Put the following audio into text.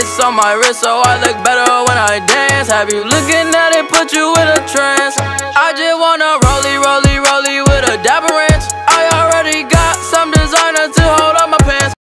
ice on my wrist so I look better when I dance. Have you looking at it, put you in a trance. I just wanna run